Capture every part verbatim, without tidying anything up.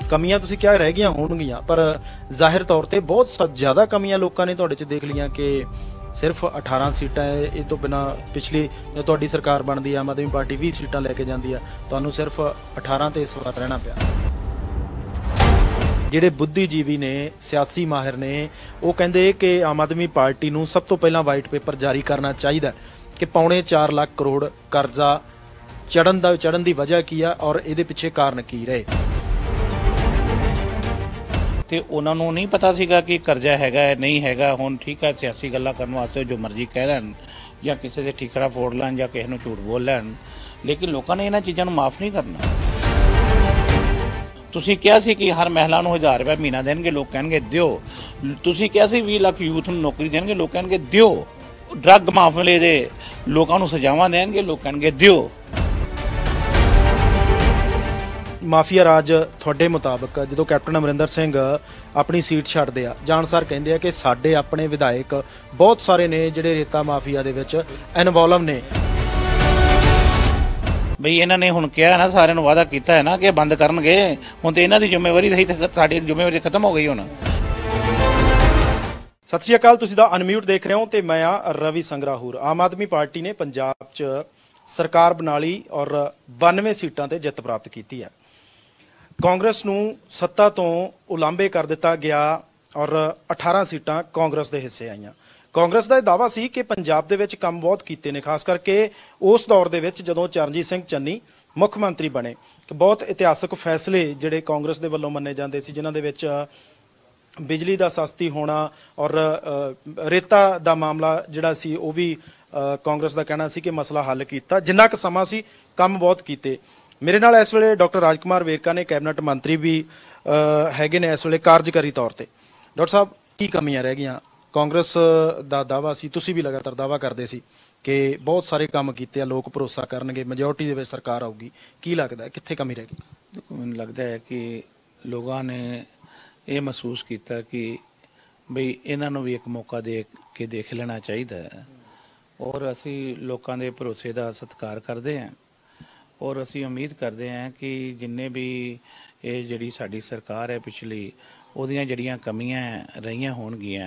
कमियां तुसीं क्या रह गईयां होणगीਆਂ पर ਜ਼ਾਹਿਰ तौर ਤੇ बहुत ज़्यादा कमियां लोगों ने तुहाडे 'ਚ देख लिया कि सिर्फ अठारह सीटां ਇਹ ਤੋਂ ਬਿਨਾਂ पिछली जो तुहाडी सरकार बनदी आम आदमी पार्टी बीस सीटां लैके जाती है तुहानूं सिर्फ अठारह ते इस वार रहना पिया। ਜਿਹੜੇ बुद्धिजीवी ने सियासी माहिर ने वो कहते कि आम आदमी पार्टी नूं सब तो पहला वाइट पेपर जारी करना चाहिए कि पौने चार लाख करोड़ करजा चढ़न दा चढ़न की वजह की है और ये पिछे कारण की रहे। ਤੇ ਉਹਨਾਂ ਨੂੰ ਨਹੀਂ ਪਤਾ ਸੀਗਾ ਕਿ ਕਰਜ਼ਾ ਹੈਗਾ ਨਹੀਂ ਹੈਗਾ। ਹੁਣ ਠੀਕ ਹੈ ਸਿਆਸੀ ਗੱਲਾਂ ਕਰਨ ਵਾਸਤੇ ਜੋ ਮਰਜ਼ੀ ਕਹਿ ਲੈਣ ਜਾਂ ਕਿਸੇ ਦੇ ਠੀਕਰਾ ਫੋੜ ਲੈਣ ਜਾਂ ਕਿਸੇ ਨੂੰ ਝੂਠ ਬੋਲ ਲੈਣ, ਲੇਕਿਨ ਲੋਕਾਂ ਨੇ ਇਹਨਾਂ ਚੀਜ਼ਾਂ ਨੂੰ ਮਾਫ ਨਹੀਂ ਕਰਨਾ। ਤੁਸੀਂ ਕਿਹਾ ਸੀ ਕਿ ਹਰ ਮਹਿਲਾ ਨੂੰ ਹਜ਼ਾਰ ਰੁਪਏ ਮਹੀਨਾ ਦੇਣਗੇ, ਲੋਕ ਕਹਿਣਗੇ ਦਿਓ। ਤੁਸੀਂ ਕਿਹਾ ਸੀ ਵੀਹ ਲੱਖ ਯੂਥ ਨੂੰ ਨੌਕਰੀ ਦੇਣਗੇ, ਲੋਕ ਕਹਿਣਗੇ ਦਿਓ। ਡਰੱਗ ਮਾਫਲੇ ਦੇ ਲੋਕਾਂ ਨੂੰ ਸਜ਼ਾਵਾਂ ਦੇਣਗੇ, ਲੋਕ ਕਹਿਣਗੇ ਦਿਓ। ਮਾਫੀਆ ਰਾਜ ਤੁਹਾਡੇ ਮੁਤਾਬਕ ਜਦੋਂ ਕੈਪਟਨ ਅਮਰਿੰਦਰ ਸਿੰਘ ਆਪਣੀ ਸੀਟ ਛੱਡਦੇ ਆ ਜਾਣਸਾਰ ਕਹਿੰਦੇ ਆ ਕਿ ਸਾਡੇ ਆਪਣੇ ਵਿਧਾਇਕ ਬਹੁਤ ਸਾਰੇ ਨੇ ਜਿਹੜੇ ਰੇਤਾ ਮਾਫੀਆ ਦੇ ਵਿੱਚ ਇਨਵੋਲਵ ਨੇ। ਬਈ ਇਹਨਾਂ ਨੇ ਹੁਣ ਕਿਹਾ ਨਾ, ਸਾਰਿਆਂ ਨੂੰ ਵਾਅਦਾ ਕੀਤਾ ਹੈ ਨਾ ਕਿ ਬੰਦ ਕਰਨਗੇ। ਹੁਣ ਤੇ ਇਹਨਾਂ ਦੀ ਜ਼ਿੰਮੇਵਾਰੀ ਰਹੀ, ਸਾਡੀ ਜ਼ਿੰਮੇਵਾਰੀ ਖਤਮ ਹੋ ਗਈ ਹੁਣ। ਸਤਿ ਸ਼੍ਰੀ ਅਕਾਲ, ਤੁਸੀਂ ਦਾ ਅਨਮਿਊਟ ਦੇਖ ਰਹੇ ਹੋ ਤੇ ਮੈਂ ਆ ਰਵੀ ਸੰਗਰਾਹੂਰ। ਆਮ ਆਦਮੀ ਪਾਰਟੀ ਨੇ ਪੰਜਾਬ 'ਚ ਸਰਕਾਰ ਬਣਾ ਲਈ ਔਰ ਬਾਨਵੇਂ ਸੀਟਾਂ ਤੇ ਜਿੱਤ ਪ੍ਰਾਪਤ ਕੀਤੀ ਹੈ। ਕਾਂਗਰਸ ਨੂੰ ਸੱਤਾ ਤੋਂ ਉਲਾਂਭੇ ਕਰ ਦਿੱਤਾ ਗਿਆ ਔਰ ਅਠਾਰਾਂ ਸੀਟਾਂ ਕਾਂਗਰਸ ਦੇ ਹਿੱਸੇ ਆਈਆਂ। ਕਾਂਗਰਸ ਦਾ ਇਹ ਦਾਅਵਾ ਸੀ ਕਿ ਪੰਜਾਬ ਦੇ ਵਿੱਚ ਕੰਮ ਬਹੁਤ ਕੀਤੇ ਨੇ, ਖਾਸ ਕਰਕੇ ਉਸ ਦੌਰ ਦੇ ਵਿੱਚ ਜਦੋਂ ਚਰਨਜੀਤ ਸਿੰਘ ਚੰਨੀ ਮੁੱਖ ਮੰਤਰੀ ਬਣੇ ਕਿ ਬਹੁਤ ਇਤਿਹਾਸਕ ਫੈਸਲੇ ਜਿਹੜੇ ਕਾਂਗਰਸ ਦੇ ਵੱਲੋਂ ਮੰਨੇ ਜਾਂਦੇ ਸੀ, ਜਿਨ੍ਹਾਂ ਦੇ ਵਿੱਚ ਬਿਜਲੀ ਦਾ ਸਸਤੀ ਹੋਣਾ ਔਰ ਰੇਤਾ ਦਾ ਮਾਮਲਾ ਜਿਹੜਾ ਸੀ ਉਹ ਵੀ ਕਾਂਗਰਸ ਦਾ ਕਹਿਣਾ ਸੀ ਕਿ ਮਸਲਾ ਹੱਲ ਕੀਤਾ। ਜਿੰਨਾ ਕੁ ਸਮਾਂ ਸੀ ਕੰਮ ਬਹੁਤ ਕੀਤੇ। ਮੇਰੇ ਨਾਲ ਇਸ ਵੇਲੇ ਡਾਕਟਰ ਰਾਜਕੁਮਾਰ ਵੇਰਕਾ ਨੇ, ਕੈਬਨਿਟ ਮੰਤਰੀ ਵੀ ਹੈਗੇ ਨੇ ਇਸ ਵੇਲੇ ਕਾਰਜਕਾਰੀ ਤੌਰ ਤੇ। ਡਾਕਟਰ ਸਾਹਿਬ, ਕੀ ਕਮੀਆਂ ਰਹਿ ਗਈਆਂ? ਕਾਂਗਰਸ ਦਾ ਦਾਅਵਾ ਸੀ, ਤੁਸੀਂ ਵੀ ਲਗਾਤਾਰ ਦਾਅਵਾ ਕਰਦੇ ਸੀ ਕਿ ਬਹੁਤ ਸਾਰੇ ਕੰਮ ਕੀਤੇ ਆ, ਲੋਕ ਭਰੋਸਾ ਕਰਨਗੇ, ਮੈਜੋਰਟੀ ਦੇ ਵਿੱਚ ਸਰਕਾਰ ਆਊਗੀ। ਕੀ ਲੱਗਦਾ ਕਿੱਥੇ ਕਮੀ ਰਹਿ ਗਈ? ਦੇਖੋ, ਮੈਨੂੰ ਲੱਗਦਾ ਹੈ ਕਿ ਲੋਕਾਂ ਨੇ ਇਹ ਮਹਿਸੂਸ ਕੀਤਾ ਕਿ ਬਈ ਇਹਨਾਂ ਨੂੰ ਵੀ ਇੱਕ ਮੌਕਾ ਦੇ ਕੇ ਦੇਖ ਲੈਣਾ ਚਾਹੀਦਾ ਹੈ ਔਰ ਅਸੀਂ ਲੋਕਾਂ ਦੇ ਭਰੋਸੇ ਦਾ ਸਤਿਕਾਰ ਕਰਦੇ ਹਾਂ ਔਰ ਅਸੀਂ ਉਮੀਦ ਕਰਦੇ ਹਾਂ ਕਿ ਜਿੰਨੇ ਵੀ ਇਹ ਜਿਹੜੀ ਸਾਡੀ ਸਰਕਾਰ ਹੈ ਪਿਛਲੀ, ਉਹਦੀਆਂ ਜਿਹੜੀਆਂ ਕਮੀਆਂ ਰਹੀਆਂ ਹੋਣਗੀਆਂ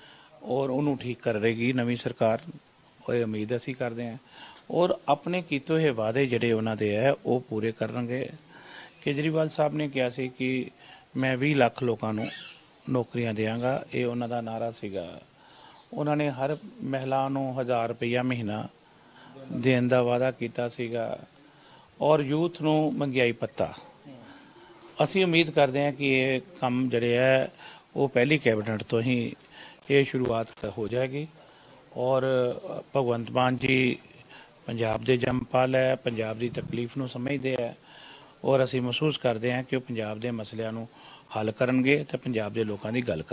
ਔਰ ਉਹਨੂੰ ਠੀਕ ਕਰ ਰਹੇਗੀ ਨਵੀਂ ਸਰਕਾਰ। ਉਹ ਉਮੀਦ ਅਸੀਂ ਕਰਦੇ ਹਾਂ ਔਰ ਆਪਣੇ ਕੀਤੇ ਹੋਏ ਵਾਅਦੇ ਜਿਹੜੇ ਉਹਨਾਂ ਦੇ ਹੈ ਉਹ ਪੂਰੇ ਕਰਨਗੇ। ਕੇਜਰੀਵਾਲ ਸਾਹਿਬ ਨੇ ਕਿਹਾ ਸੀ ਕਿ ਮੈਂ ਵੀਹ ਲੱਖ ਲੋਕਾਂ ਨੂੰ ਨੌਕਰੀਆਂ ਦਿਆਂਗਾ, ਇਹ ਉਹਨਾਂ ਦਾ ਨਾਅਰਾ ਸੀਗਾ। ਉਹਨਾਂ ਨੇ ਹਰ ਮਹਿਲਾ ਨੂੰ ਹਜ਼ਾਰ ਰੁਪਈਆ ਮਹੀਨਾ ਦੇਣ ਦਾ ਵਾਅਦਾ ਕੀਤਾ ਸੀਗਾ ਔਰ ਯੂਥ ਨੂੰ ਮਹਿੰਗਾਈ ਭੱਤਾ। ਅਸੀਂ ਉਮੀਦ ਕਰਦੇ ਹਾਂ ਕਿ ਇਹ ਕੰਮ ਜਿਹੜੇ ਹੈ ਉਹ ਪਹਿਲੀ ਕੈਬਨਿਟ ਤੋਂ ਹੀ ਇਹ ਸ਼ੁਰੂਆਤ ਹੋ ਜਾਏਗੀ ਔਰ ਭਗਵੰਤ ਮਾਨ ਜੀ ਪੰਜਾਬ ਦੇ ਜੰਮਪਲ ਹੈ, ਪੰਜਾਬ ਦੀ ਤਕਲੀਫ ਨੂੰ ਸਮਝਦੇ ਹੈ ਔਰ ਅਸੀਂ ਮਹਿਸੂਸ ਕਰਦੇ ਹਾਂ ਕਿ ਉਹ ਪੰਜਾਬ ਦੇ ਮਸਲਿਆਂ ਨੂੰ ਹੱਲ ਕਰਨਗੇ ਤੇ ਪੰਜਾਬ ਦੇ ਲੋਕਾਂ ਦੀ ਗੱਲ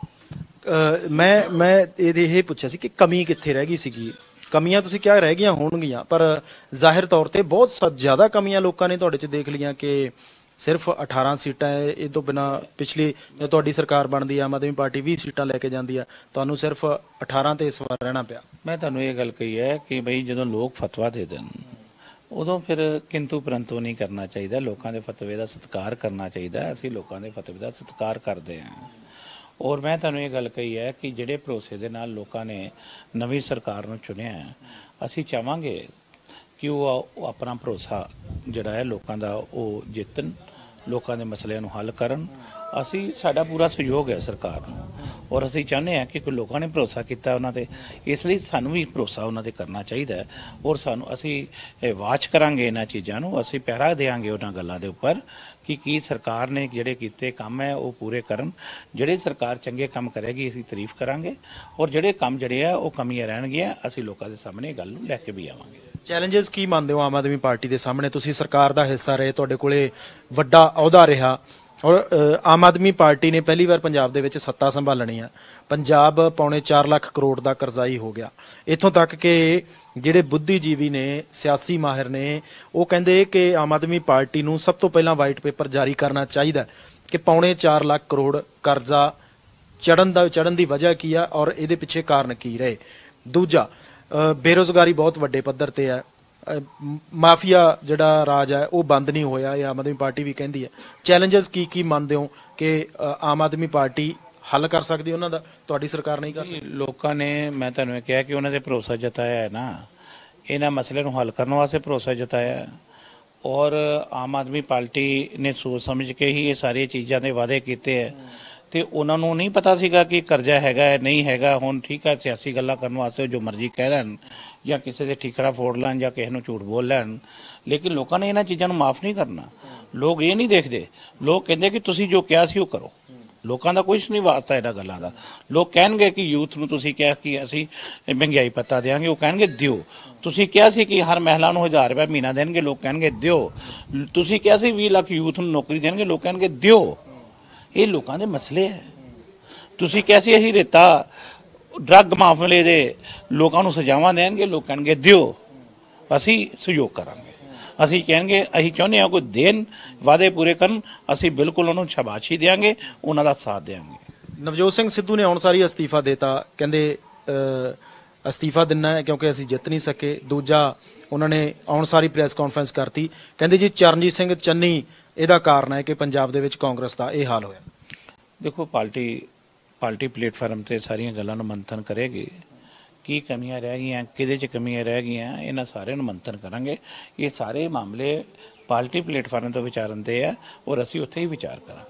ਕਰਨਗੇ। ਮੈਂ ਮੈਂ ਇਹਦੇ ਇਹ ਪੁੱਛਿਆ ਸੀ ਕਿ ਕਮੀ ਕਿੱਥੇ ਰਹਿ ਗਈ ਸੀਗੀ? ਕਮੀਆਂ ਤੁਸੀਂ ਕਿਹਾ ਰਹਿ ਗਈਆਂ ਹੋਣਗੀਆਂ ਪਰ ਜ਼ਾਹਿਰ ਤੌਰ ਤੇ ਬਹੁਤ ज़्यादा ਕਮੀਆਂ ਲੋਕਾਂ ਨੇ ਤੁਹਾਡੇ 'ਚ ਦੇਖ ਲਈਆਂ ਕਿ ਸਿਰਫ ਅਠਾਰਾਂ ਸੀਟਾਂ ਇਹ ਤੋਂ ਬਿਨਾਂ ਪਿਛਲੀ ਜੋ ਤੁਹਾਡੀ ਸਰਕਾਰ ਬਣਦੀ ਆਮ ਆਦਮੀ ਪਾਰਟੀ ਵੀਹ ਸੀਟਾਂ ਲੈ ਕੇ ਜਾਂਦੀ ਆ, ਤੁਹਾਨੂੰ ਸਿਰਫ ਅਠਾਰਾਂ ਤੇ ਇਸ ਵਾਰ ਰਹਿਣਾ ਪਿਆ। ਮੈਂ ਤੁਹਾਨੂੰ ਇਹ ਗੱਲ ਕਹੀ ਹੈ ਕਿ ਬਈ ਜਦੋਂ ਲੋਕ ਫਤਵਾ ਦੇ ਦੇਣ ਉਦੋਂ ਫਿਰ ਕਿੰਤੂ ਪਰੰਤੂ ਨਹੀਂ ਕਰਨਾ ਚਾਹੀਦਾ, ਲੋਕਾਂ ਦੇ ਫਤਵੇ ਦਾ ਸਤਿਕਾਰ ਕਰਨਾ ਚਾਹੀਦਾ। ਅਸੀਂ ਲੋਕਾਂ ਦੇ ਫਤਵੇ ਦਾ ਸਤਿਕਾਰ ਕਰਦੇ ਹਾਂ ਔਰ ਮੈਂ ਤੁਹਾਨੂੰ ਇਹ ਗੱਲ ਕਹੀ ਹੈ ਕਿ ਜਿਹੜੇ ਭਰੋਸੇ ਦੇ ਨਾਲ ਲੋਕਾਂ ਨੇ ਨਵੀਂ ਸਰਕਾਰ ਨੂੰ ਚੁਣਿਆ, ਅਸੀਂ ਚਾਹਾਂਗੇ ਕਿ ਉਹ ਆਪਣਾ ਭਰੋਸਾ ਜਿਹੜਾ ਹੈ ਲੋਕਾਂ ਦਾ ਉਹ ਜਿੱਤਣ, ਲੋਕਾਂ ਦੇ ਮਸਲਿਆਂ ਨੂੰ ਹੱਲ ਕਰਨ। ਅਸੀਂ ਸਾਡਾ ਪੂਰਾ ਸਹਿਯੋਗ ਹੈ ਸਰਕਾਰ ਨੂੰ ਔਰ ਅਸੀਂ ਚਾਹੁੰਦੇ ਹਾਂ ਕਿ ਕੋਈ ਲੋਕਾਂ ਨੇ ਭਰੋਸਾ ਕੀਤਾ ਉਹਨਾਂ 'ਤੇ, ਇਸ ਲਈ ਸਾਨੂੰ ਵੀ ਭਰੋਸਾ ਉਹਨਾਂ 'ਤੇ ਕਰਨਾ ਚਾਹੀਦਾ ਹੈ ਔਰ ਸਾਨੂੰ ਅਸੀਂ ਵਾਚ ਕਰਾਂਗੇ ਇਹਨਾਂ ਚੀਜ਼ਾਂ ਨੂੰ, ਅਸੀਂ ਪਹਿਰਾ ਦੇਵਾਂਗੇ ਉਹਨਾਂ ਗੱਲਾਂ ਦੇ ਉੱਪਰ ਕਿ ਕੀ ਸਰਕਾਰ ਨੇ ਜਿਹੜੇ ਕੀਤੇ ਕੰਮ ਹੈ ਉਹ ਪੂਰੇ ਕਰਨ। ਜਿਹੜੇ ਸਰਕਾਰ ਚੰਗੇ ਕੰਮ ਕਰੇਗੀ ਅਸੀਂ ਤਾਰੀਫ ਕਰਾਂਗੇ ਔਰ ਜਿਹੜੇ ਕੰਮ ਜਿਹੜੇ ਆ ਉਹ ਕਮੀਆਂ ਰਹਿਣਗੀਆਂ ਅਸੀਂ ਲੋਕਾਂ ਦੇ ਸਾਹਮਣੇ ਗੱਲ ਨੂੰ ਲੈ ਕੇ ਵੀ ਆਵਾਂਗੇ। ਚੈਲੰਜਸ ਕੀ ਮੰਨਦੇ ਹੋ ਆਮ ਆਦਮੀ ਪਾਰਟੀ ਦੇ ਸਾਹਮਣੇ? ਤੁਸੀਂ ਸਰਕਾਰ ਦਾ ਹਿੱਸਾ ਰਹੇ, ਤੁਹਾਡੇ ਕੋਲੇ ਵੱਡਾ ਅਹੁਦਾ ਰਿਹਾ ਔਰ ਆਮ ਆਦਮੀ ਪਾਰਟੀ ਨੇ ਪਹਿਲੀ ਵਾਰ ਪੰਜਾਬ ਦੇ ਵਿੱਚ ਸੱਤਾ ਸੰਭਾਲਣੀ ਆ। ਪੰਜਾਬ ਪੌਣੇ ਚਾਰ ਲੱਖ ਕਰੋੜ ਦਾ ਕਰਜ਼ਾਈ ਹੋ ਗਿਆ, ਇੱਥੋਂ ਤੱਕ ਕਿ ਜਿਹੜੇ ਬੁੱਧੀਜੀਵੀ ਨੇ ਸਿਆਸੀ ਮਾਹਿਰ ਨੇ ਉਹ ਕਹਿੰਦੇ ਕਿ ਆਮ ਆਦਮੀ ਪਾਰਟੀ ਨੂੰ ਸਭ ਤੋਂ ਪਹਿਲਾਂ ਵਾਈਟ ਪੇਪਰ ਜਾਰੀ ਕਰਨਾ ਚਾਹੀਦਾ ਕਿ ਪੌਣੇ ਚਾਰ ਲੱਖ ਕਰੋੜ ਕਰਜ਼ਾ ਚੜਨ ਦਾ ਚੜਨ ਦੀ ਵਜ੍ਹਾ ਕੀ ਆ ਔਰ ਇਹਦੇ ਪਿੱਛੇ ਕਾਰਨ ਕੀ ਰਹੇ। ਦੂਜਾ, ਬੇਰੁਜ਼ਗਾਰੀ ਬਹੁਤ ਵੱਡੇ ਪੱਧਰ ਤੇ ਹੈ, ਅ, ਮ- ਮਾਫੀਆ ਜਿਹੜਾ ਰਾਜ ਹੈ ਉਹ ਬੰਦ ਨਹੀਂ ਹੋਇਆ, ਇਹ ਆਮ ਆਦਮੀ ਪਾਰਟੀ ਵੀ ਕਹਿੰਦੀ ਹੈ। ਚੈਲੰਜਸ ਕੀ ਕੀ ਮੰਨਦੇ ਹੋ ਕਿ ਅ, ਆਮ ਆਦਮੀ ਪਾਰਟੀ ਹੱਲ ਕਰ ਸਕਦੀ ਉਹਨਾਂ ਦਾ, ਤੁਹਾਡੀ ਸਰਕਾਰ ਨਹੀਂ ਕਰ ਸਕਦੀ? ਲੋਕਾਂ ਨੇ, ਮੈਂ ਤੁਹਾਨੂੰ ਇਹ ਕਿਹਾ ਕਿ ਉਹਨਾਂ ਦੇ ਭਰੋਸਾ ਜਤਾਇਆ ਹੈ ਨਾ, ਇਹਨਾਂ ਮਸਲੇ ਨੂੰ ਹੱਲ ਕਰਨ ਵਾਸਤੇ ਭਰੋਸਾ ਜਤਾਇਆ ਹੈ। ਔਰ ਆਮ ਆਦਮੀ ਪਾਰਟੀ ਨੇ ਸੋਚ ਸਮਝ ਕੇ ਹੀ ਇਹ ਸਾਰੀਆਂ ਚੀਜ਼ਾਂ ਦੇ ਵਾਅਦੇ ਕੀਤੇ ਹੈ, ਤੇ ਉਹਨਾਂ ਨੂੰ ਨਹੀਂ ਪਤਾ ਸੀਗਾ ਕਿ ਕਰਜ਼ਾ ਹੈਗਾ ਹੈ ਨਹੀਂ ਹੈਗਾ। ਹੁਣ ਠੀਕ ਹੈ, ਸਿਆਸੀ ਗੱਲਾਂ ਕਰਨ ਵਾਸਤੇ ਜੋ ਮਰਜ਼ੀ ਕਹਿ ਲੈਣ ਜਾਂ ਕਿਸੇ ਦੇ ਠੀਕਰਾ ਫੋੜ ਲੈਣ ਜਾਂ ਕਿਸੇ ਨੂੰ ਝੂਠ ਬੋਲ ਲੈਣ, ਲੇਕਿਨ ਲੋਕਾਂ ਨੇ ਇਹਨਾਂ ਚੀਜ਼ਾਂ ਨੂੰ ਮਾਫ ਨਹੀਂ ਕਰਨਾ। ਲੋਕ ਇਹ ਨਹੀਂ ਦੇਖਦੇ, ਲੋਕ ਕਹਿੰਦੇ ਕਿ ਤੁਸੀਂ ਜੋ ਕਿਹਾ ਸੀ ਉਹ ਕਰੋ। ਲੋਕਾਂ ਦਾ ਕੁਝ ਨਹੀਂ ਵਾਸਤਾ ਇਹਨਾਂ ਗੱਲਾਂ ਦਾ। ਲੋਕ ਕਹਿਣਗੇ ਕਿ ਯੂਥ ਨੂੰ ਤੁਸੀਂ ਕਿਹਾ ਕਿ ਅਸੀਂ ਮਹਿੰਗਾਈ ਭੱਤਾ ਦੇਵਾਂਗੇ, ਉਹ ਕਹਿਣਗੇ ਦਿਓ। ਤੁਸੀਂ ਕਿਹਾ ਸੀ ਕਿ ਹਰ ਮਹਿਲਾ ਨੂੰ ਹਜ਼ਾਰ ਰੁਪਏ ਮਹੀਨਾ ਦੇਣਗੇ, ਲੋਕ ਕਹਿਣਗੇ ਦਿਓ। ਤੁਸੀਂ ਕਿਹਾ ਸੀ ਵੀਹ ਲੱਖ ਯੂਥ ਨੂੰ ਨੌਕਰੀ ਦੇਣਗੇ, ਲੋਕ ਕਹਿਣਗੇ ਦਿਓ। ਇਹ ਲੋਕਾਂ ਦੇ ਮਸਲੇ ਹੈ। ਤੁਸੀਂ ਕਿਹਾ ਸੀ ਅਸੀਂ ਰੇਤਾ ਡਰੱਗ ਮਾਮਲੇ ਦੇ ਲੋਕਾਂ ਨੂੰ ਸਜ਼ਾਵਾਂ ਦੇਣਗੇ, ਲੋਕ ਕਹਿਣਗੇ ਦਿਓ, ਅਸੀਂ ਸਹਿਯੋਗ ਕਰਾਂਗੇ। ਅਸੀਂ ਕਹਿਣਗੇ ਅਸੀਂ ਚਾਹੁੰਦੇ ਹਾਂ ਕੋਈ ਦੇਣ, ਵਾਅਦੇ ਪੂਰੇ ਕਰਨ, ਅਸੀਂ ਬਿਲਕੁਲ ਉਹਨੂੰ ਸ਼ਾਬਾਸ਼ੀ ਦੇਵਾਂਗੇ, ਉਹਨਾਂ ਦਾ ਸਾਥ ਦੇਵਾਂਗੇ। ਨਵਜੋਤ ਸਿੰਘ ਸਿੱਧੂ ਨੇ ਆਉਣ ਸਾਰੀ ਅਸਤੀਫਾ ਦੇਤਾ, ਕਹਿੰਦੇ ਅ, ਅਸਤੀਫਾ ਦਿੰਨਾ ਹੈ ਕਿਉਂਕਿ ਅਸੀਂ ਜਿੱਤ ਨਹੀਂ ਸਕੇ। ਦੂਜਾ ਉਹਨਾਂ ਨੇ ਆਉਣ ਸਾਰੀ ਪ੍ਰੈਸ ਕਾਨਫਰੰਸ ਕਰਤੀ, ਕਹਿੰਦੇ ਜੀ ਚਰਨਜੀਤ ਸਿੰਘ ਚੰਨੀ ਇਹਦਾ ਕਾਰਨ ਹੈ ਕਿ ਪੰਜਾਬ ਦੇ ਵਿੱਚ ਕਾਂਗਰਸ ਦਾ ਇਹ ਹਾਲ ਹੋਇਆ। ਦੇਖੋ, ਪਾਰਟੀ ਪਾਰਟੀ ਪਲੇਟਫਾਰਮ ਤੇ ਸਾਰੀਆਂ ਗੱਲਾਂ ਨੂੰ ਮੰਥਨ ਕਰੇਗੀ। ਕੀ ਕਮੀਆਂ ਰਹਿ ਗਈਆਂ, ਕਿਹਦੇ 'ਚ ਕਮੀਆਂ ਰਹਿ ਗਈਆਂ, ਇਹਨਾਂ ਸਾਰਿਆਂ ਨੂੰ ਮੰਥਨ ਕਰਾਂਗੇ। ਇਹ ਸਾਰੇ ਮਾਮਲੇ ਪਾਰਟੀ ਪਲੇਟਫਾਰਮ ਤੋਂ ਵਿਚਾਰਨ ਦੇ ਆ ਔਰ ਅਸੀਂ ਉੱਥੇ ਹੀ ਵਿਚਾਰ ਕਰਾਂਗੇ।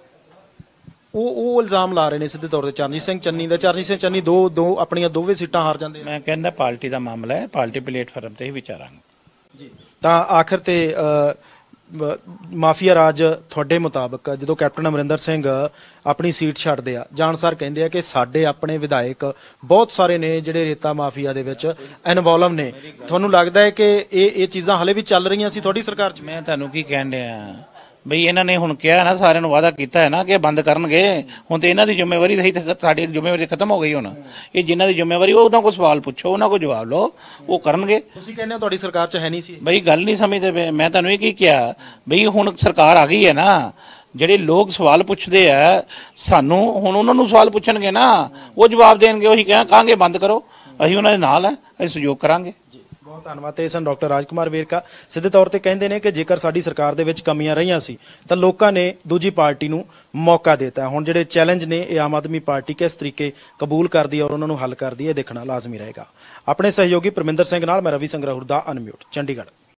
ਉਹ ਉਹ ਇਲਜ਼ਾਮ ਲਾ ਰਹੇ ਨੇ ਸਿੱਧੇ ਤੌਰ ਤੇ ਚਰਨਜੀਤ ਸਿੰਘ ਚੰਨੀ ਦਾ। ਚਰਨਜੀਤ ਸਿੰਘ ਚੰਨੀ ਦੋ ਦੋ ਆਪਣੀਆਂ ਦੋਵੇਂ ਸੀਟਾਂ ਹਾਰ ਜਾਂਦੇ ਆ। ਮੈਂ ਕਹਿੰਦਾ ਪਾਰਟੀ ਦਾ ਮਾਮਲਾ ਹੈ, ਪਾਰਟੀ ਪਲੇਟਫਾਰਮ ਤੇ ਹੀ ਵਿਚਾਰਾਂਗੇ ਜੀ। ਤਾਂ ਆਖਰ ਤੇ ਅ, ਮ- ਮਾਫੀਆ ਰਾਜ ਤੁਹਾਡੇ ਮੁਤਾਬਕ ਜਦੋਂ ਕੈਪਟਨ ਅਮਰਿੰਦਰ ਸਿੰਘ ਆਪਣੀ ਸੀਟ ਛੱਡਦੇ ਆ, ਜਾਣਸਾਰ ਕਹਿੰਦੇ ਆ ਕਿ ਸਾਡੇ ਆਪਣੇ ਵਿਧਾਇਕ ਬਹੁਤ ਸਾਰੇ ਨੇ ਜਿਹੜੇ ਰੇਤਾ ਮਾਫੀਆ ਦੇ ਵਿੱਚ ਇਨਵੋਲਵ ਨੇ। ਤੁਹਾਨੂੰ ਲੱਗਦਾ ਹੈ ਕਿ ਇਹ ਇਹ ਚੀਜ਼ਾਂ ਹਲੇ ਵੀ ਚੱਲ ਰਹੀਆਂ ਸੀ ਤੁਹਾਡੀ ਸਰਕਾਰ 'ਚ? ਮੈਂ ਤੁਹਾਨੂੰ ਕੀ ਕਹਿਣ ਡਿਆ ਬਈ, ਇਹਨਾਂ ਨੇ ਹੁਣ ਕਿਹਾ ਨਾ, ਸਾਰਿਆਂ ਨੂੰ ਵਾਅਦਾ ਕੀਤਾ ਹੈ ਨਾ ਕਿ ਬੰਦ ਕਰਨਗੇ। ਹੁਣ ਤੇ ਇਹਨਾਂ ਦੀ ਜ਼ਿੰਮੇਵਾਰੀ ਰਹੀ, ਸਾਡੀ ਜ਼ਿੰਮੇਵਾਰੀ ਖਤਮ ਹੋ ਗਈ। ਹੁਣ ਇਹ ਜਿਨ੍ਹਾਂ ਦੀ ਜ਼ਿੰਮੇਵਾਰੀ, ਉਹ ਉਹਨਾਂ ਕੋਲ ਸਵਾਲ ਪੁੱਛੋ, ਉਹਨਾਂ ਕੋਲ ਜਵਾਬ ਲਓ, ਉਹ ਕਰਨਗੇ। ਤੁਸੀਂ ਕਹਿੰਦੇ ਹੋ ਤੁਹਾਡੀ ਸਰਕਾਰ 'ਚ ਹੈ ਨਹੀਂ ਸੀ? ਬਈ ਗੱਲ ਨਹੀਂ ਸਮਝਦੇ ਪਏ। ਮੈਂ ਤੁਹਾਨੂੰ ਇਹ ਕੀ ਕਿਹਾ ਬਈ, ਹੁਣ ਸਰਕਾਰ ਆ ਗਈ ਹੈ ਨਾ, ਜਿਹੜੇ ਲੋਕ ਸਵਾਲ ਪੁੱਛਦੇ ਆ ਸਾਨੂੰ, ਹੁਣ ਉਹਨਾਂ ਨੂੰ ਸਵਾਲ ਪੁੱਛਣਗੇ ਨਾ, ਉਹ ਜਵਾਬ ਦੇਣਗੇ। ਉਹੀ ਕਹਿ ਕਹਾਂਗੇ ਬੰਦ ਕਰੋ, ਅਸੀਂ ਉਹਨਾਂ ਦੇ ਨਾਲ ਹੈ, ਅਸੀਂ ਸਹਿਯੋਗ ਕਰਾਂਗੇ। ਬਹੁਤ ਧੰਨਵਾਦ। ਤੇ ਸਨ ਡਾਕਟਰ ਰਾਜਕੁਮਾਰ ਵੇਰਕਾ ਸਿੱਧੇ ਤੌਰ ਤੇ ਕਹਿੰਦੇ ਨੇ ਕਿ ਜੇਕਰ ਸਾਡੀ ਸਰਕਾਰ ਦੇ ਵਿੱਚ ਕਮੀਆਂ ਰਹੀਆਂ ਸੀ ਤਾਂ ਲੋਕਾਂ ਨੇ ਦੂਜੀ ਪਾਰਟੀ ਨੂੰ ਮੌਕਾ ਦਿੱਤਾ। ਹੁਣ ਜਿਹੜੇ ਚੈਲੰਜ ਨੇ ਇਹ ਆਮ ਆਦਮੀ ਪਾਰਟੀ ਕਿਸ ਤਰੀਕੇ ਕਬੂਲ ਕਰਦੀ ਹੈ ਔਰ ਉਹਨਾਂ ਨੂੰ ਹੱਲ ਕਰਦੀ ਹੈ, ਇਹ ਦੇਖਣਾ ਲਾਜ਼ਮੀ ਰਹੇਗਾ। ਆਪਣੇ ਸਹਿਯੋਗੀ ਪਰਮਿੰਦਰ ਸਿੰਘ ਨਾਲ ਮੈਂ ਰਵੀ ਸੰਗਰਾਹੁਰ ਦਾ ਅਨਮਿਊਟ, ਚੰਡੀਗੜ੍ਹ।